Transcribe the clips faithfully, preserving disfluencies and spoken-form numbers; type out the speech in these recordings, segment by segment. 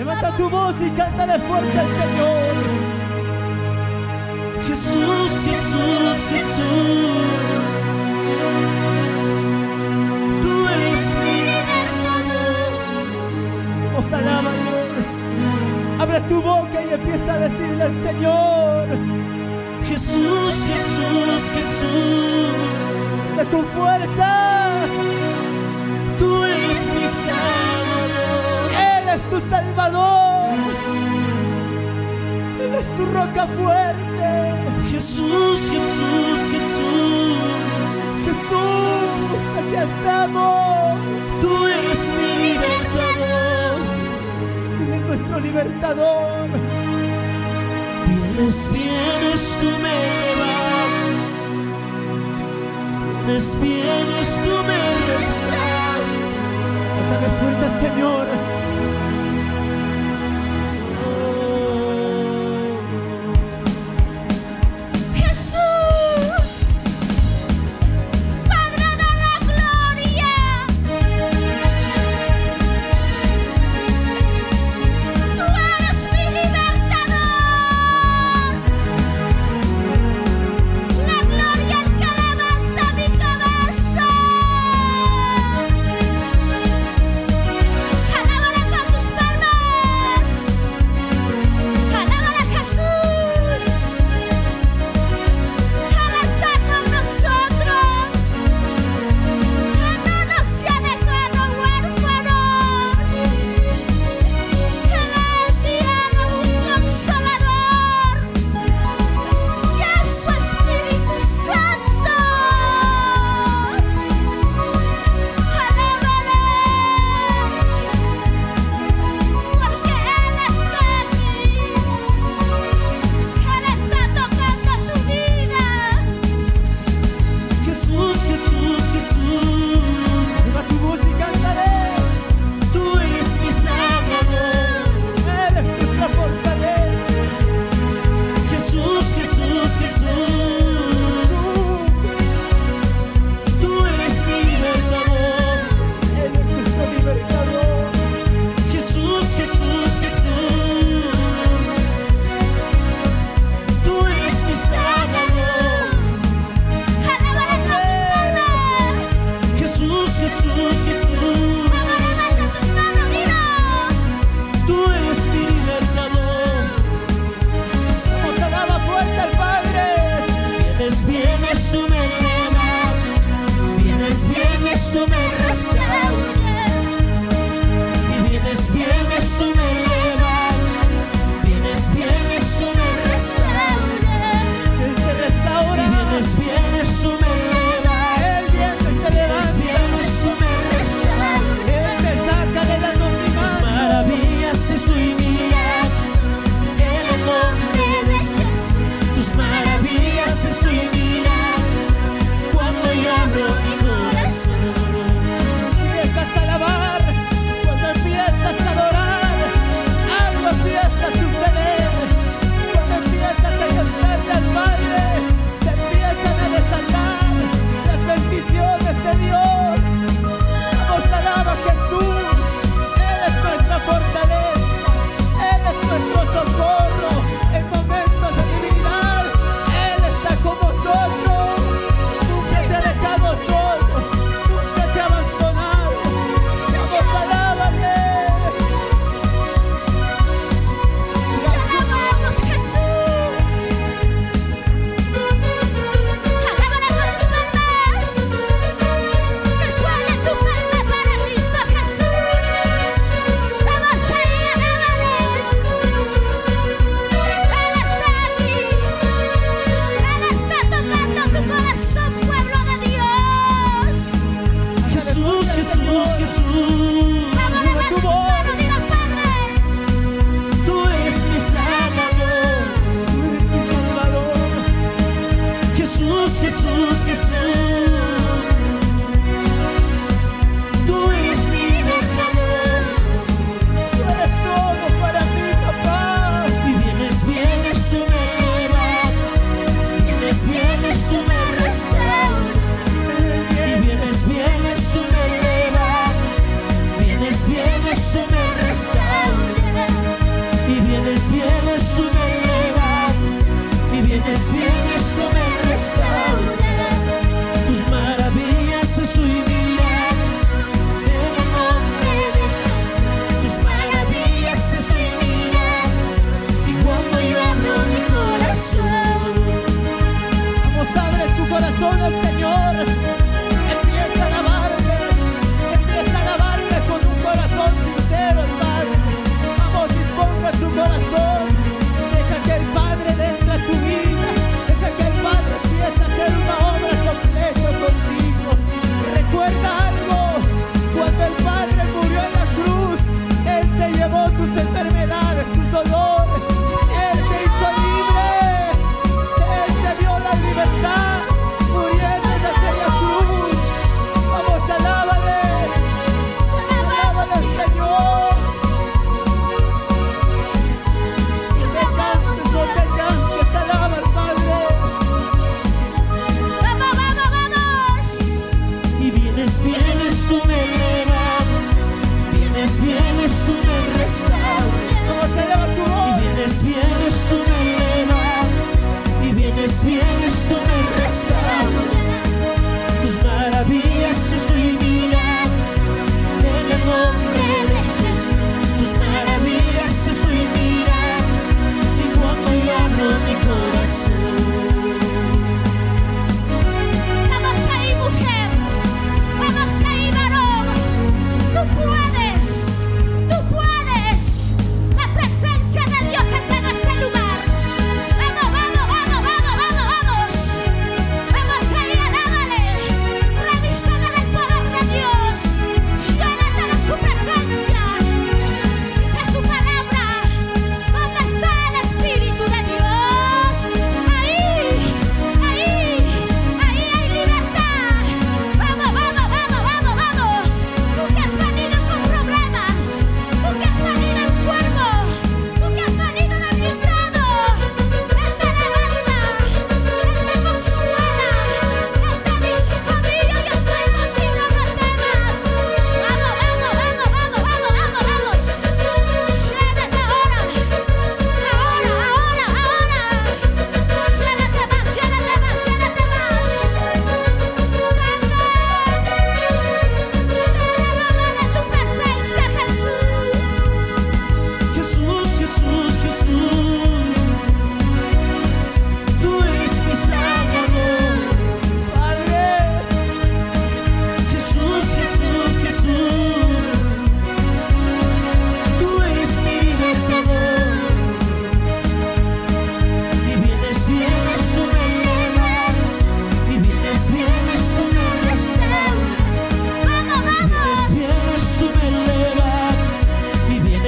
Levanta tu voz y cántale fuerte al Señor. Jesús, Jesús, Jesús. Tú eres mi libertador. Os alaba, Dios. Abre tu boca y empieza a decirle al Señor. Jesús, Jesús, Jesús. De tu fuerza. Tú eres mi Salvador. Él es tu Salvador. Él es tu roca fuerte. Jesús, Jesús, Jesús. Jesús, aquí estamos. Tú eres mi libertador. Él es nuestro libertador. Vienes, vienes, tú me levantas. Vienes, vienes, tú me restauras. Cántale fuerte al Señor. Alaba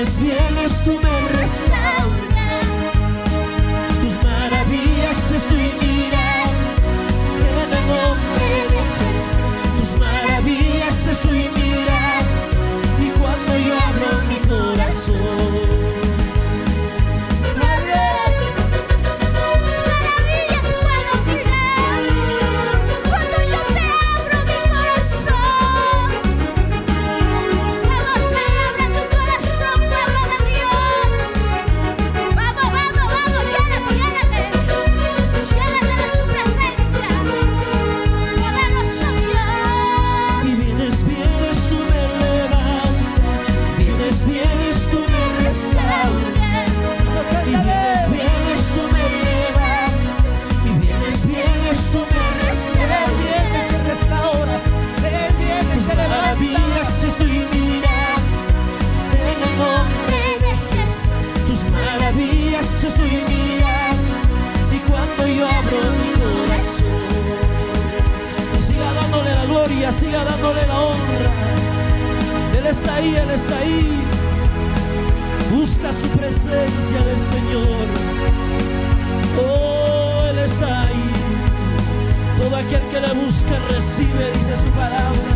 vienes, vienes, tú me restauras. Tus maravillas estoy mirando en el nombre de Jesús. Tus maravillas estoy mirando y cuando yo abro mi corazón, estoy mirando y cuando yo abro mi corazón, siga dándole la gloria, siga dándole la honra. Él está ahí, Él está ahí. Busca su presencia del Señor. Oh, Él está ahí. Todo aquel que le busca recibe, dice su palabra.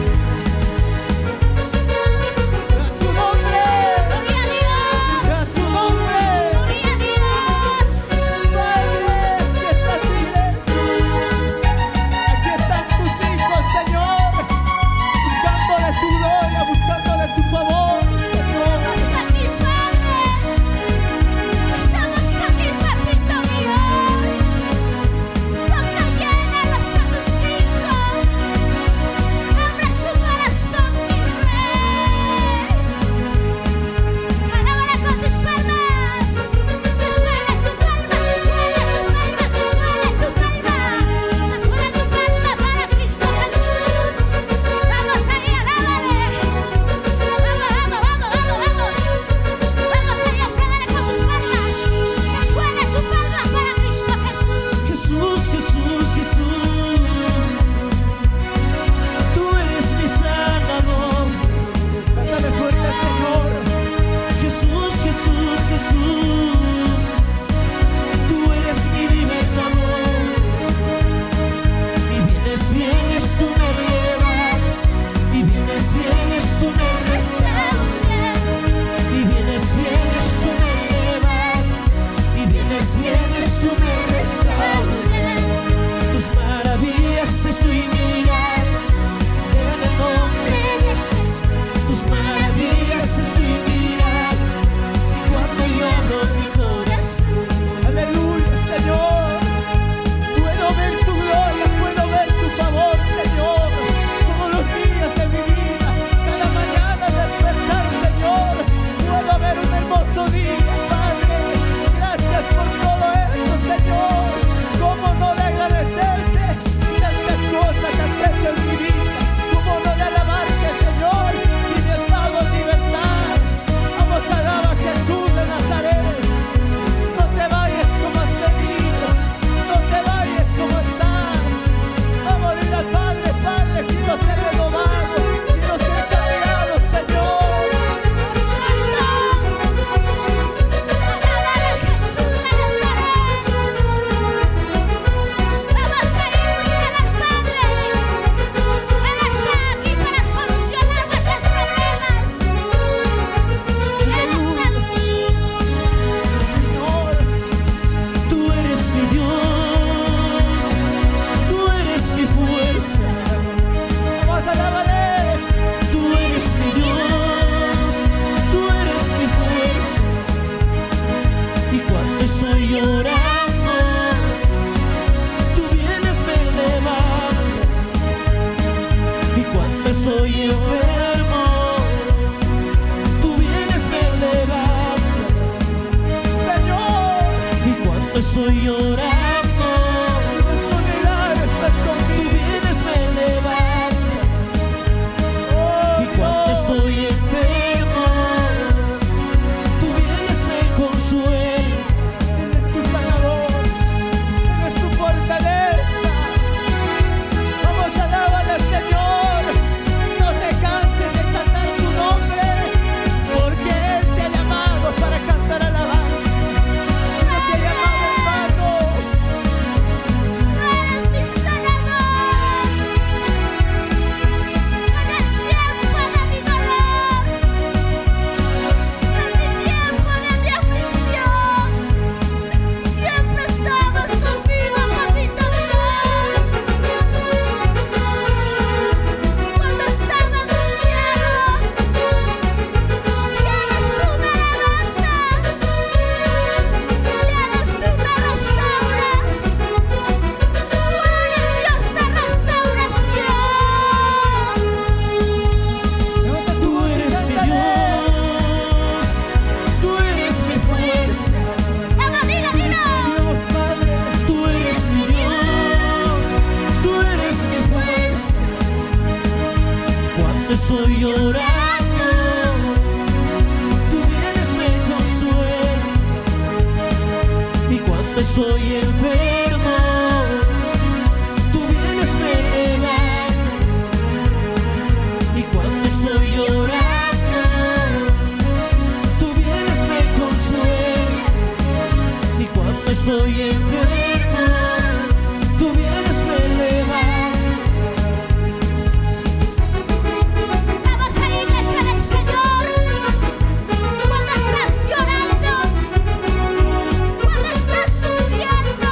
estoy llorando, en soledad estás conmigo. tú vienes, me levantas. Oh, Y cuando Dios. estoy enfermo, tú vienes, me consuelas. Él es tu sanador, Él es tu fortaleza. Vamos a alabarle al Señor. No te canses de exaltar su nombre, porque Él te estoy enfermo, tú vienes me elevas. Y cuando estoy llorando, tú vienes me consuelas. Y cuando estoy enfermo, tú vienes me elevas. Vamos a la iglesia del Señor. Cuando estás llorando, cuando estás sufriendo,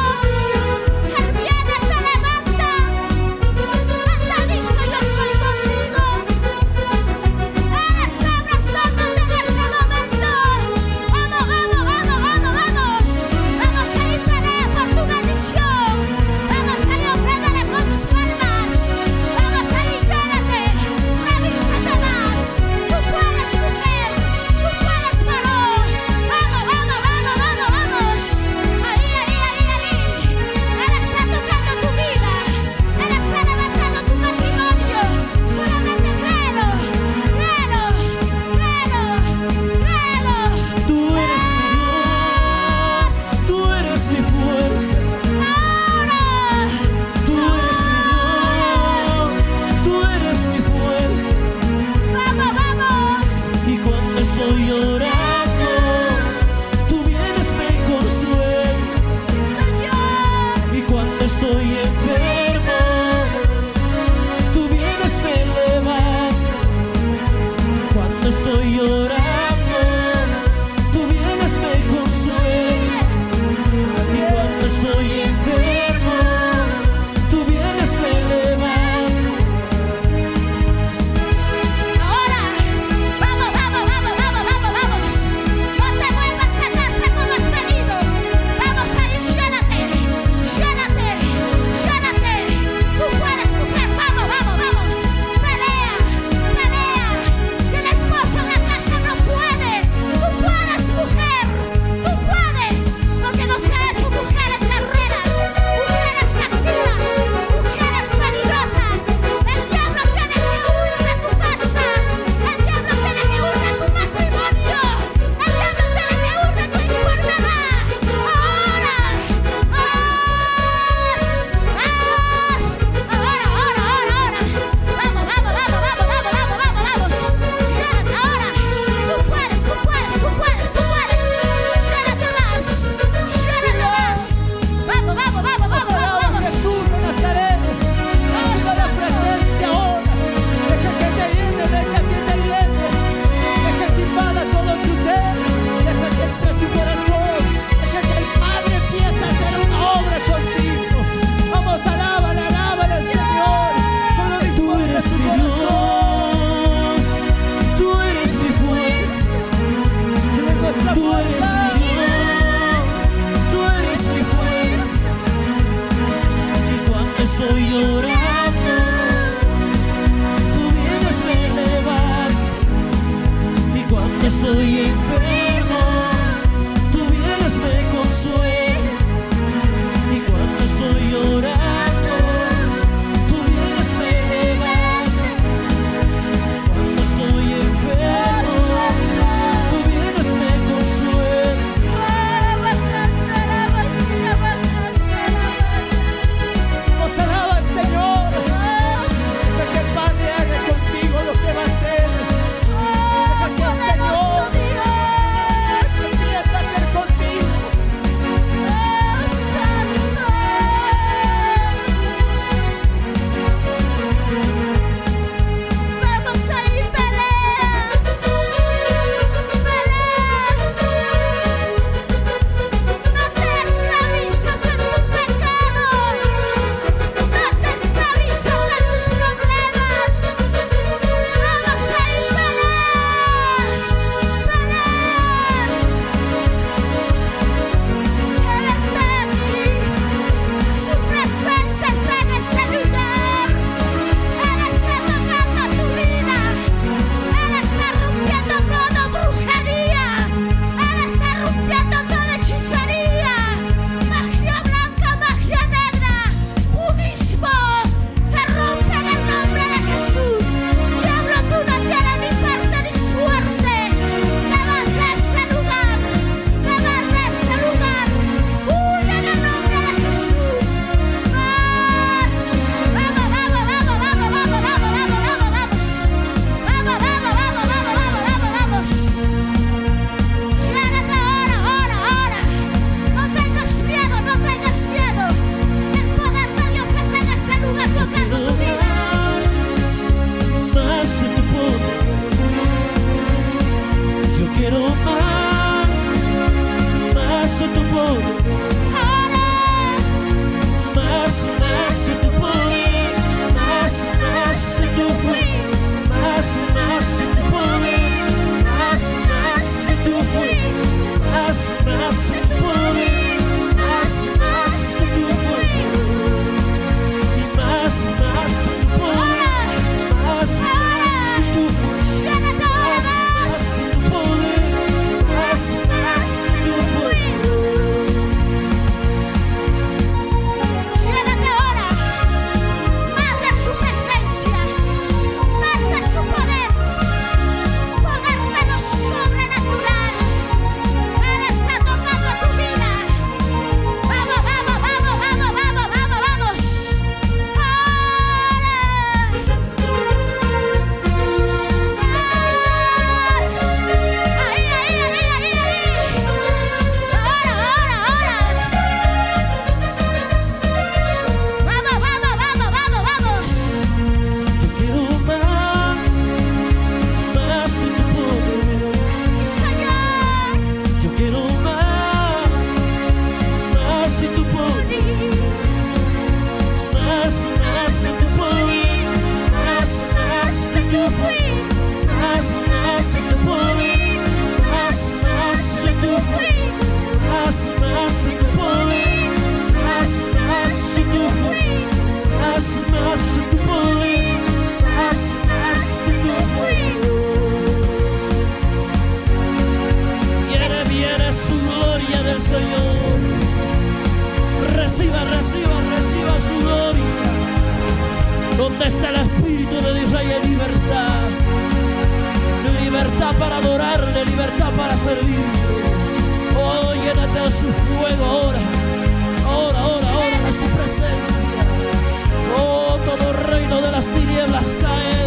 está el Espíritu de Dios, hay libertad. Libertad para adorarle, libertad para servirle. Oh, llénate de su fuego ahora. Ahora, ahora, ahora de su presencia. Oh, todo reino de las tinieblas cae.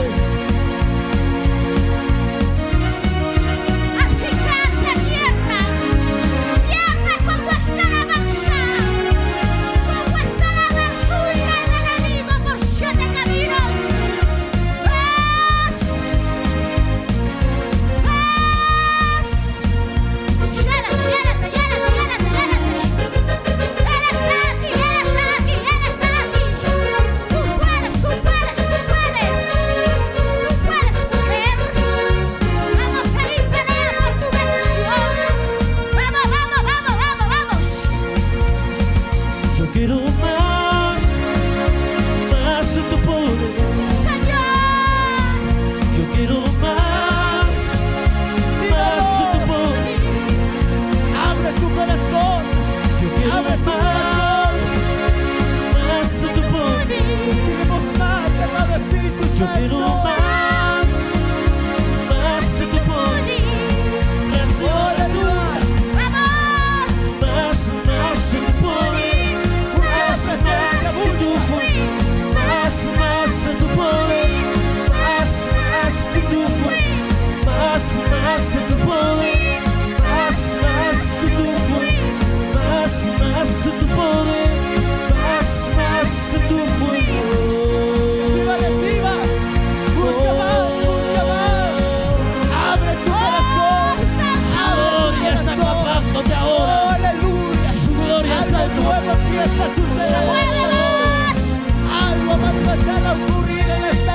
Así se hace tierra, tierra con vuestra alabanza, con vuestra alabanza huirá el enemigo por siete caminos. ¡Paz! ¡Paz! Llénate, llénate, llénate, llénate, llénate. Él está aquí, Él está aquí, Él está aquí. Tú puedes, tú puedes, tú puedes. Tú puedes poder. Vamos a ir pelear por tu bendición. Vamos, vamos, vamos, vamos, vamos. Yo quiero más, más de tu poder. Señor, Yo quiero más, más de tu poder. Abre tu corazón. Yo quiero Abre tu más, más de tu poder. Queremos más, amado Espíritu Yo Santo. quiero más, más de tu poder. Reciba, reciba. vamos. Más, más de tu poder. Más, más de tu poder. Más, más de tu poder. Más, más de tu poder. Más, más de tu poder. Más, más de tu poder. Más, más de tu poder. Más, más de tu poder. Reciba, reciba. Busca más, busca más. Abre tu corazón. Su Abre tu gloria está corazón. tapándote Oh, ahora. aleluya. Su gloria está Algo nuevo empieza a suceder. ¡Muévenos! Algo va a empezar a ocurrir en esta